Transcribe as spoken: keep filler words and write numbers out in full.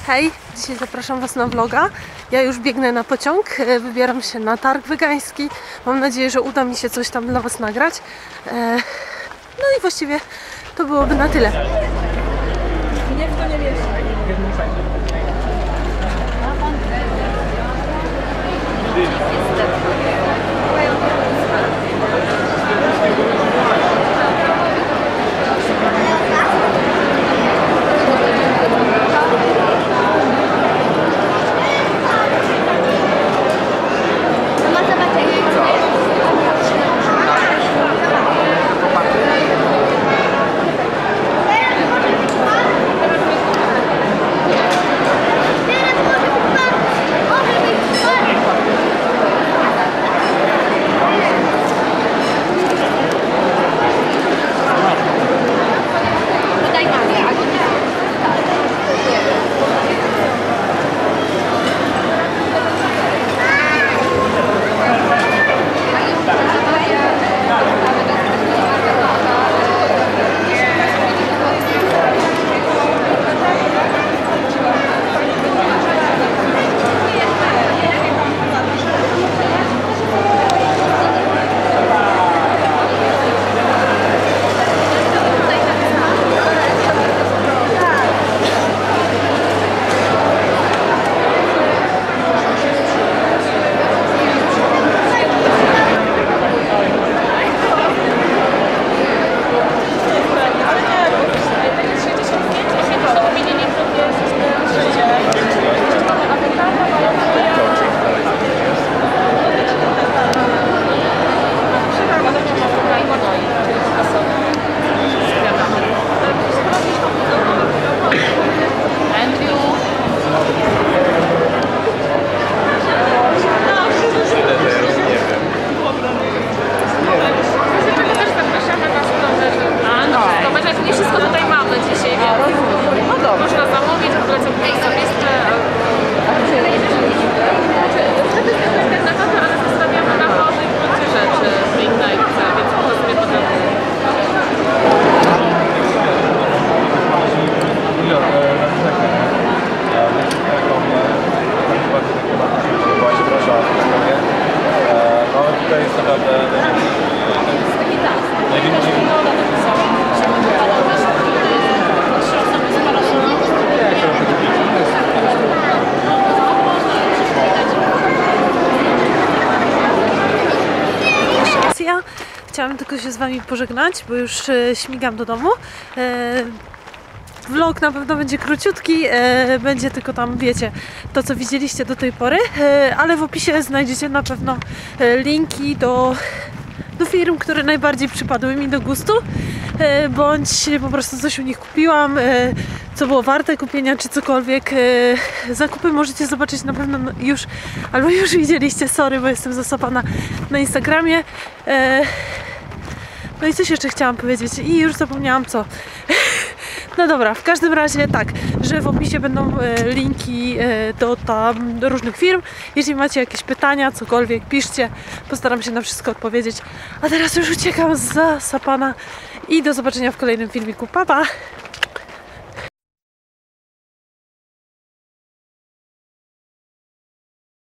Hej, dzisiaj zapraszam Was na vloga. Ja już biegnę na pociąg, wybieram się na targ wegański. Mam nadzieję, że uda mi się coś tam dla Was nagrać. No i właściwie to byłoby na tyle. Nie w to nie wiesz. Chciałam tylko się z Wami pożegnać, bo już e, śmigam do domu. E, vlog na pewno będzie króciutki, e, będzie tylko tam, wiecie, to co widzieliście do tej pory, e, ale w opisie znajdziecie na pewno e, linki do, do firm, które najbardziej przypadły mi do gustu, e, bądź po prostu coś u nich kupiłam, e, co było warte kupienia, czy cokolwiek. E, zakupy możecie zobaczyć na pewno już, albo już widzieliście, sorry, bo jestem zasypana na Instagramie. E, No i coś jeszcze chciałam powiedzieć i już zapomniałam co. No dobra, w każdym razie tak, że w opisie będą e, linki e, do tam do różnych firm. Jeśli macie jakieś pytania, cokolwiek, piszcie. Postaram się na wszystko odpowiedzieć. A teraz już uciekam z zasapana i do zobaczenia w kolejnym filmiku. Pa, pa!